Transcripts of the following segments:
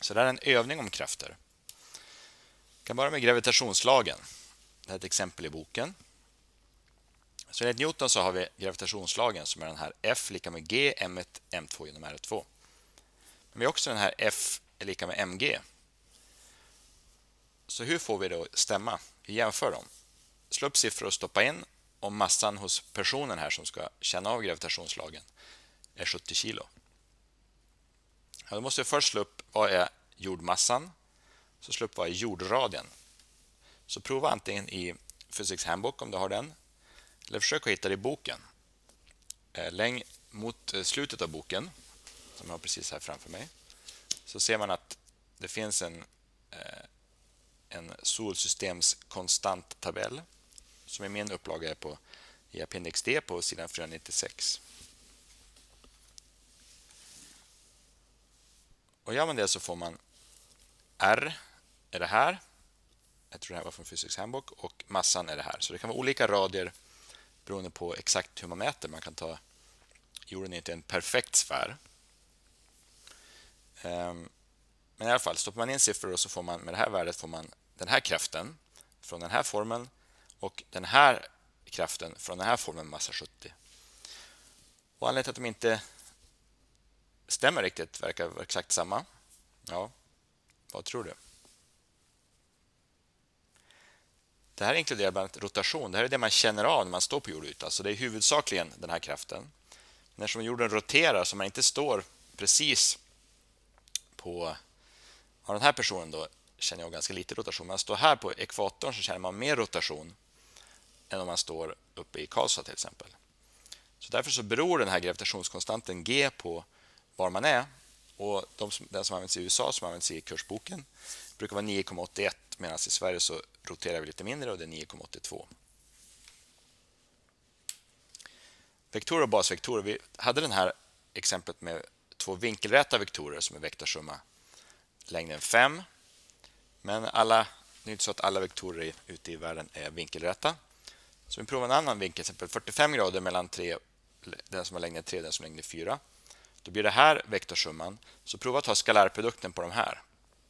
Så det här är en övning om krafter. Jag kan börja med gravitationslagen. Det här är ett exempel i boken. Så enligt Newton så har vi gravitationslagen som är den här F lika med G, M1, M2 genom R2. Men vi har också den här F är lika med mg. Så hur får vi det att stämma? Vi jämför dem. Slå upp siffror och stoppa in om massan hos personen här som ska känna av gravitationslagen är 70 kilo. Ja, då måste vi först slå upp vad är jordmassan, så slå upp vad är jordradien. Så prova antingen i Physics Handbook om du har den, eller försök att hitta det i boken. Längg mot slutet av boken, som jag har precis här framför mig, så ser man att det finns en solsystemskonstant tabell som i min upplaga är på i appendix D på sidan 496. Och gör man det så får man R är det här. Jag tror det här var från Physics Handbook. Och massan är det här. Så det kan vara olika radier beroende på exakt hur man mäter. Man kan ta jorden är inte en perfekt sfär. Men i alla fall, stoppar man in siffror och så får man med det här värdet får man den här kraften från den här formeln och den här kraften från den här formeln massa 70. Och anledningen till att de inte stämmer riktigt verkar vara exakt samma. Ja, vad tror du? Det här inkluderar bland annat rotation. Det här är det man känner av när man står på jordytan. Så det är huvudsakligen den här kraften. När som jorden roterar så man inte står precis på... Ja, den här personen då känner jag ganska lite rotation. Om man står här på ekvatorn så känner man mer rotation än om man står uppe i Karlstad till exempel. Så därför så beror den här gravitationskonstanten G på var man är. Och den som används i USA, som används i kursboken, brukar vara 9,81 medan i Sverige så roterar vi lite mindre och det är 9,82. Vektorer och basvektorer. Vi hade den här exemplet med två vinkelräta vektorer som är vektorsumma längden 5. Men det är inte så att alla vektorer ute i världen är vinkelräta. Så vi provar en annan vinkel, till exempel 45 grader mellan den som har längden 3 och den som har längden 4. Då blir det här vektorsumman. Så prova att ta skalarprodukten på de här.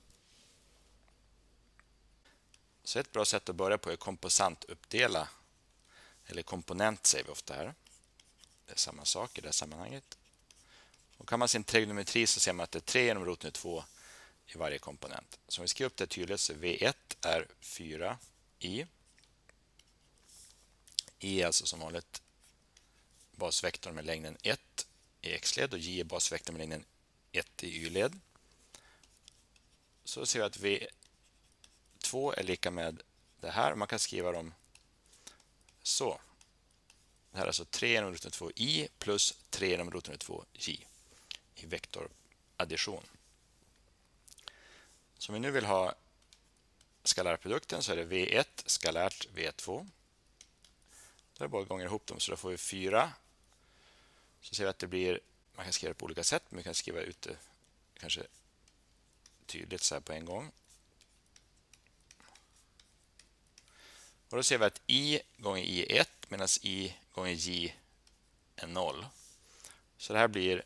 Så ett bra sätt att börja på är komposantuppdela. Eller komponent säger vi ofta här. Det är samma sak i det här sammanhanget. Och kan man sin trigonometri så ser man att det är 3 genom roten 2 i varje komponent. Så om vi skriver upp det tydligt så V1 är 4i. I är alltså som vanligt basvektorn med längden 1 i x-led och j är basvektorn med längden 1 i y-led. Så ser vi att V2 är lika med det här. Man kan skriva dem så. Det här är alltså 3 genom roten 2i plus 3 genom roten 2j i vektoraddition. Så om vi nu vill ha skalarprodukten så är det V1 skalärt V2. Då är det bara gånger ihop dem så då får vi 4. Så ser vi att det blir, man kan skriva det på olika sätt men vi kan skriva ut det kanske tydligt så här på en gång. Och då ser vi att i gånger i är 1 medan i gånger j är 0. Så det här blir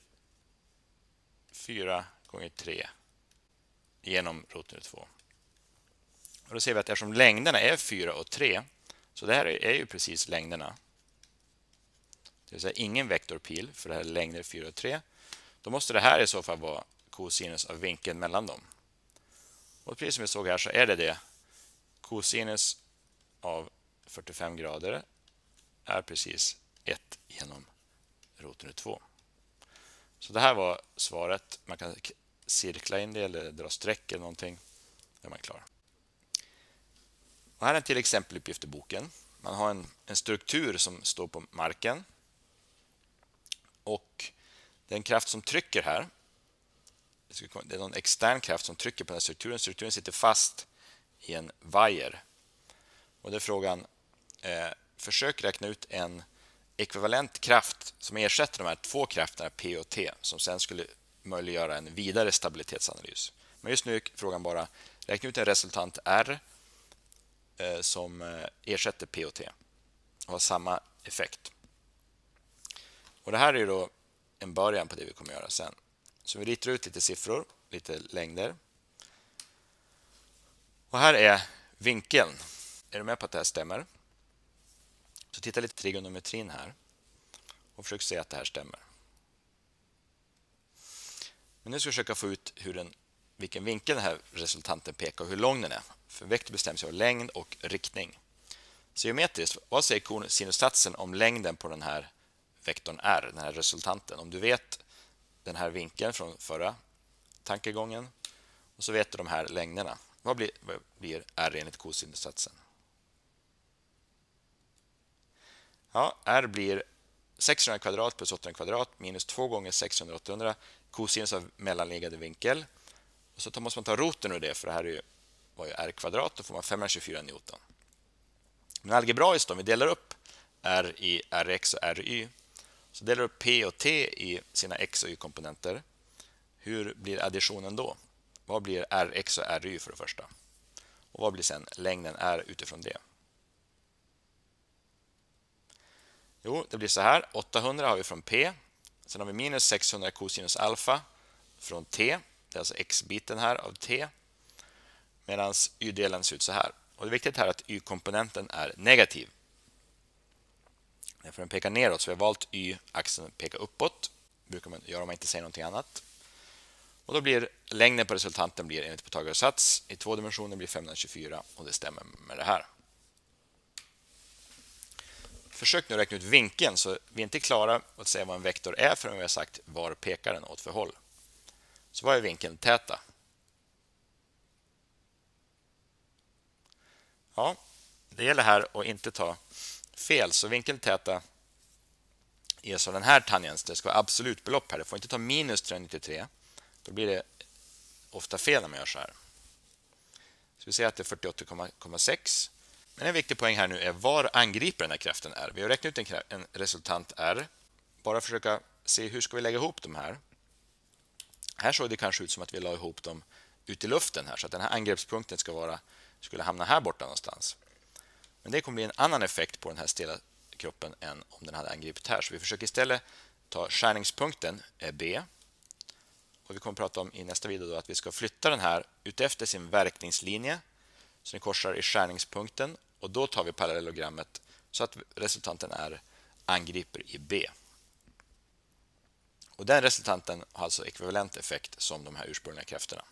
4 gånger 3 genom roten 2. Och då ser vi att eftersom längderna är 4 och 3, så det här är ju precis längderna. Det vill säga ingen vektorpil, för det här är längder 4 och 3. Då måste det här i så fall vara kosinus av vinkeln mellan dem. Och precis som vi såg här så är det. Kosinus av 45 grader är precis 1 genom roten 2. Så det här var svaret. Man kan cirkla in det eller dra streck eller någonting. Då är man klar. Och här är en till exempeluppgift i boken. Man har en struktur som står på marken. Och den kraft som trycker här, det är någon extern kraft som trycker på den här strukturen. Strukturen sitter fast i en vajer. Och det är frågan, försök räkna ut en ekvivalent kraft som ersätter de här två krafterna P och T som sen skulle möjliggöra en vidare stabilitetsanalys. Men just nu är frågan bara, räkna ut en resultant R som ersätter P och T och har samma effekt. Och det här är då en början på det vi kommer göra sen. Så vi ritar ut lite siffror, lite längder. Och här är vinkeln. Är du med på att det här stämmer? Så titta lite trigonometrin här och försök se att det här stämmer. Men nu ska vi försöka få ut vilken vinkel den här resultanten pekar och hur lång den är. För vektor bestäms av längd och riktning. Så geometriskt, vad säger kosinussatsen om längden på den här vektorn r, den här resultanten? Om du vet den här vinkeln från förra tankegången och så vet du de här längderna. Vad blir r enligt kosinussatsen? Ja, r blir 600 kvadrat plus 800 kvadrat minus 2 gånger 600 800 kosinus av mellanliggande vinkel. Och så måste man ta roten ur det, för det här var ju r kvadrat, då får man 524 newton. Men algebraiskt då, vi delar upp r i rx och ry. Så delar upp p och t i sina x och y-komponenter. Hur blir additionen då? Vad blir rx och ry för det första? Och vad blir sen längden r utifrån det? Jo, det blir så här. 800 har vi från p. Sen har vi minus 600 cosinus alfa från t. Det är alltså x-biten här av t. Medan y-delen ser ut så här. Och det är viktigt här att y-komponenten är negativ. Därför den pekar neråt, så vi har valt y-axeln pekar uppåt. Det brukar man göra om man inte säger någonting annat. Och då blir längden på resultanten blir enligt Pythagoras sats i 2 dimensioner blir 524 och det stämmer med det här. Försök nu räkna ut vinkeln, så vi är inte klara att säga vad en vektor är förrän vi har sagt var pekar den åt för håll. Så vad är vinkeln täta? Ja, det gäller här att inte ta fel, så vinkeln täta är så den här tangens, det ska vara absolut belopp här, det får inte ta minus 393, då blir det ofta fel när man gör så här. Så vi ser att det är 48,6. Men en viktig poäng här nu är var angriper den här kraften är. Vi har räknat ut en resultant r. Bara försöka se hur ska vi lägga ihop de här. Här såg det kanske ut som att vi la ihop dem ut i luften här, så att den här angreppspunkten skulle hamna här borta någonstans. Men det kommer bli en annan effekt på den här stela kroppen än om den hade angripit här. Så vi försöker istället ta skärningspunkten B. Och vi kommer att prata om i nästa video då att vi ska flytta den här utefter sin verkningslinje så den korsar i skärningspunkten, och då tar vi parallellogrammet så att resultanten är angriper i B. Och den resultanten har alltså ekvivalent effekt som de här ursprungliga krafterna.